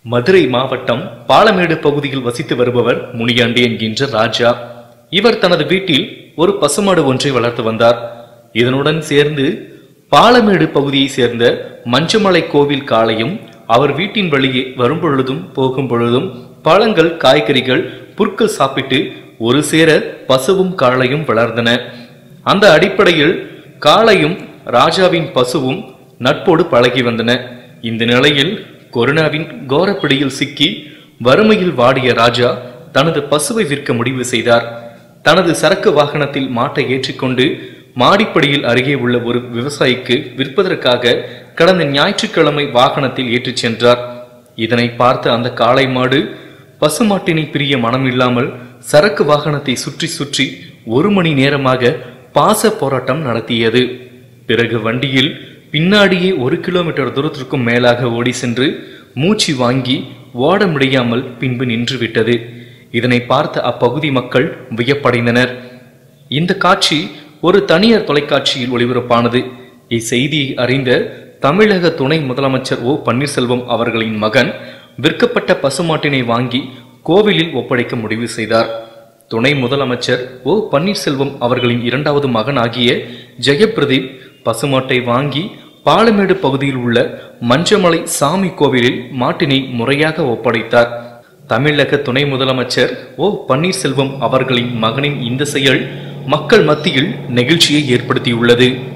மதுரை மாவட்டம் பாலமேடு பகுதியில் வசித்து வருபவர் முனியாண்டி என்கின்ற ராஜா. இவர் தனது வீட்டில் ஒரு பசுமாடு ஒன்றை வளர்த்து வந்தார். இதனுடன் சேர்ந்து பாலமேடு பகுதியை சேர்ந்த மஞ்சமலை கோவில் காளையும் அவர் வீட்டின் வழியே வரும் பொழுதும் போகும் பொழுதும் பழங்கள், காய்கறிகள், புற்கள் சாப்பிட்டு ஒரு சேர பசுவும் காளையும் வளர்ந்தன. அந்த அடிப்படையில் காளையும் ராஜாவின் பசுவும் நட்போடு பழகி வந்தன. இந்த நிலையில் கொரோனாவின் கோரப்பிடியில் சிக்கி வறுமையில் வாடிய ராஜா தனது பசுவை விற்க முடிவு செய்தார். தனது சரக்கு வாகனத்தில் மாட்டை ஏற்றிக்கொண்டு மாடிப்படியில் அருகே உள்ள ஒரு விவசாயிக்கு விற்பதற்காக கடந்த ஞாயிற்றுக்கிழமை வாகனத்தில் ஏற்றிச் சென்றார். இதனை பார்த்த அந்த காளை மாடு பசுமாட்டினை பிரிய மனமில்லாமல் சரக்கு வாகனத்தை சுற்றி சுற்றி 1 மணி நேரமாக பாச போராட்டம் நடத்தியது. பிறகு வண்டியில் பின்னாடியே 1 கிலோமீட்டர் தூரத்திற்கும் மேலாக ஓடி சென்று மூச்சு வாங்கி ஓட முடியாமல் பின்பு நின்று விட்டது. இதனை பார்த்த அப்பகுதி மக்கள் வியப்படைந்தனர். இந்த காட்சி ஒரு தனியார் தொலைக்காட்சியில் ஒளிபரப்பானது. இச்செய்தியை அறிந்த தமிழக துணை முதலமைச்சர் ஓ பன்னீர்செல்வம் அவர்களின் மகன் விற்கப்பட்ட பசுமாட்டினை வாங்கி கோவிலில் ஒப்படைக்க முடிவு செய்தார். துணை முதலமைச்சர் ஓ பன்னீர்செல்வம் அவர்களின் 2வது மகன் ஆகிய ஜெயபிரதீப் பசுமாட்டை வாங்கி பாலமேடு பகுதியில் உள்ள மஞ்சமலை சாமி கோவிலில் மாட்டினை முறையாக ஒப்படைத்தார். தமிழக துணை முதலமைச்சர் ஓ பன்னீர்செல்வம் அவர்களின் மகனின் இந்த செயல் மக்கள் மத்தியில் நெகிழ்ச்சியை ஏற்படுத்தியுள்ளது.